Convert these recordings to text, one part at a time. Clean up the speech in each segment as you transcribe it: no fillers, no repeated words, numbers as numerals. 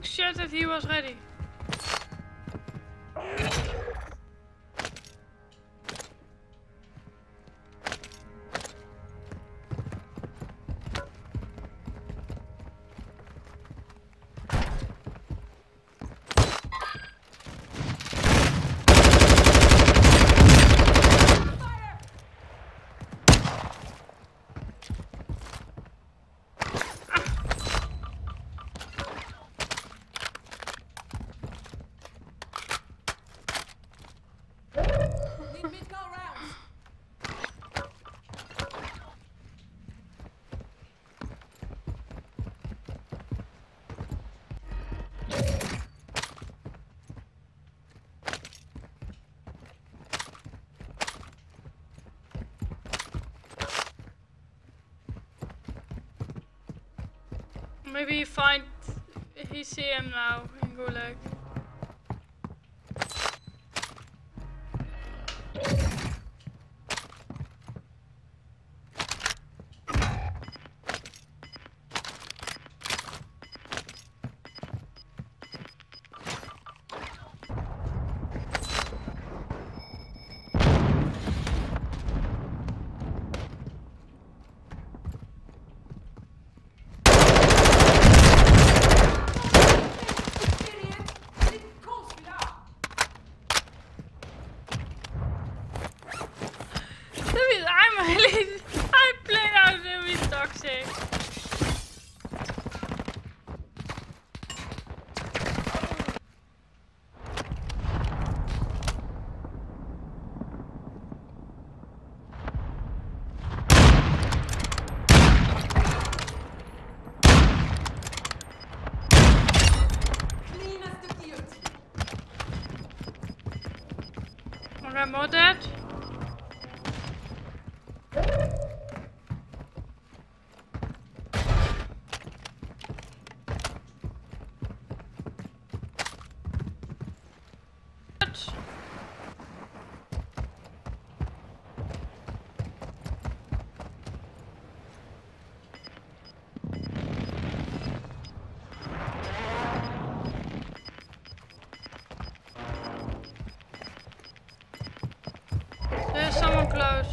shit that he was ready. Maybe he see him now in Gulag. I'm playing out really toxic. Okay, more dead. There's someone close.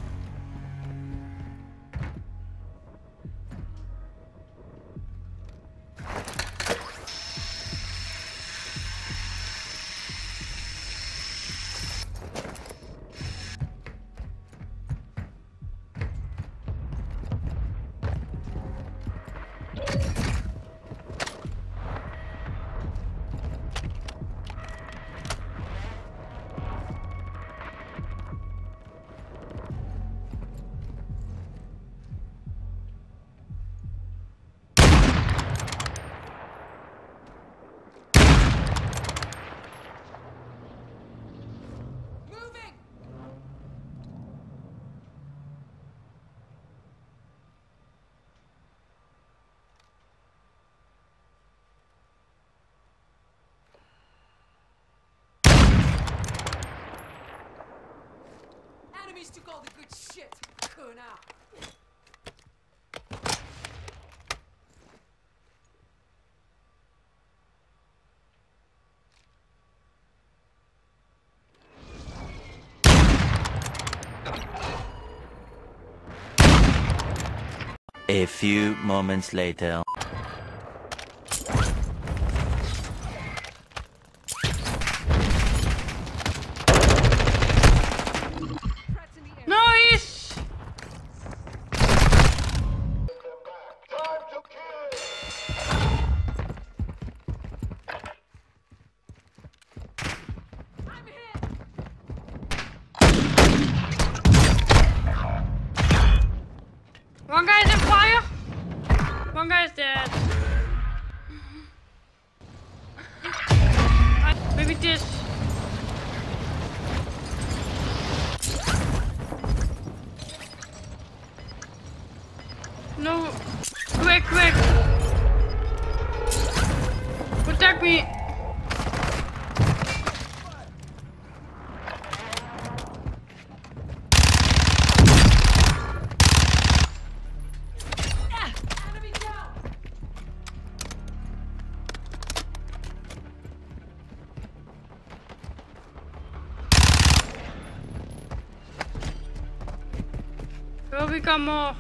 Took all the good shit. Now. A few moments later. One guy's in fire. One guy's dead. Maybe this. No. Quick, quick. Protect me. Will become more.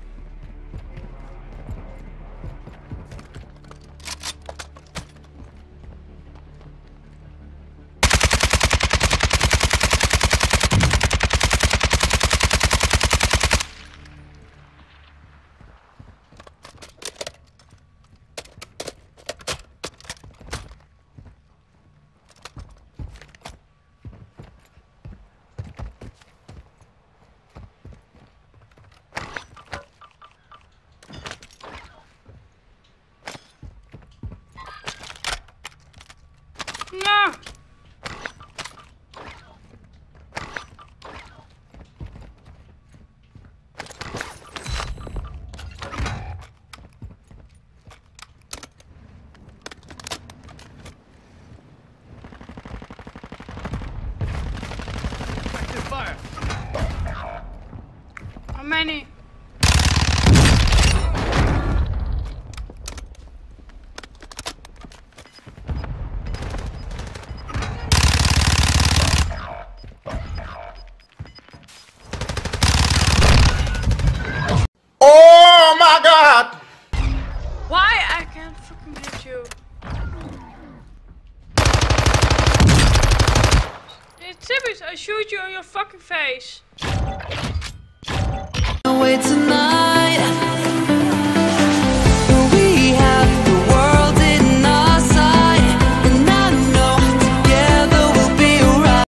No! Active fire. How many? Oh my God! Why I can't fucking hit you? It's serious, I shoot you in your fucking face.